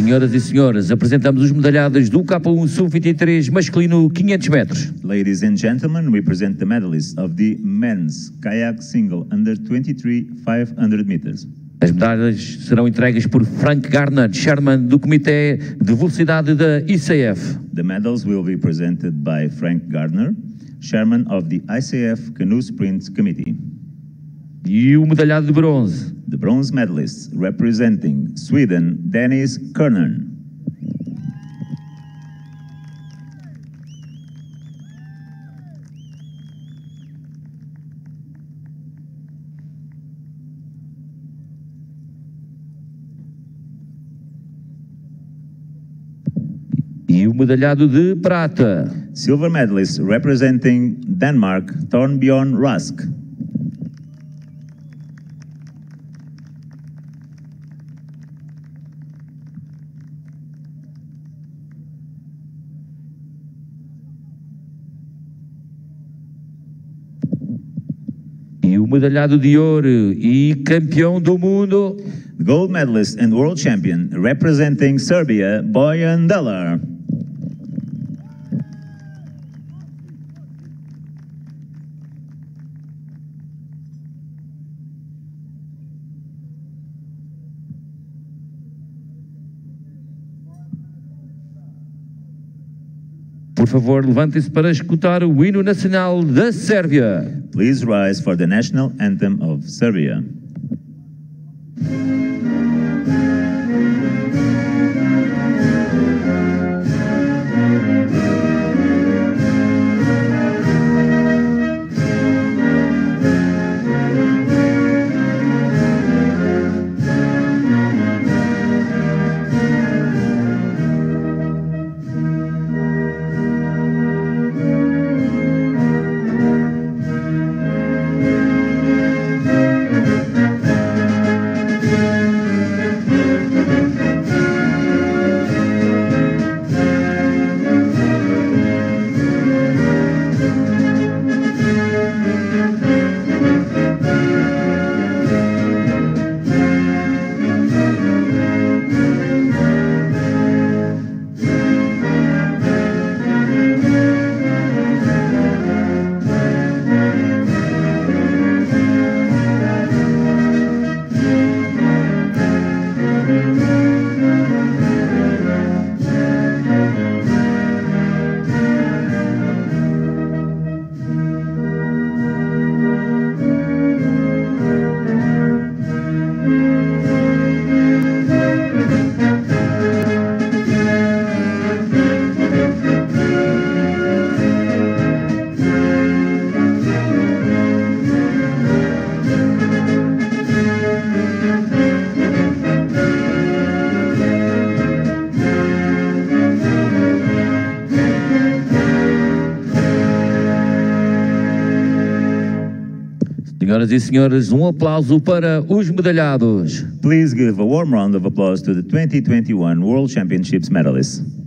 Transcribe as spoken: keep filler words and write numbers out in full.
Senhoras e senhores, apresentamos os medalhados do K um sub vinte e três masculino quinhentos metros. Ladies and gentlemen, we present the medalists of the men's kayak single under twenty-three five hundred meters. As medalhas serão entregues por Frank Gardner, chairman do Comitê de Velocidade da I C F. The medals will be presented by Frank Gardner, chairman of the I C F Canoe Sprint Committee. E o medalhado de bronze. The bronze medalists representing Sweden, Dennis Kernan. E o medalhado de prata. Silver medalist representing Denmark, Thornbjorn Rask. E o medalhado de ouro e campeão do mundo. Gold medalist and world champion representing Serbia, Bojan Delar. Por favor, levantem-se para escutar o hino nacional da Sérvia. Please rise for the national anthem of Serbia. Senhoras e senhores, um aplauso para os medalhados. Please give a warm round of applause to the twenty twenty-one World Championships medalists.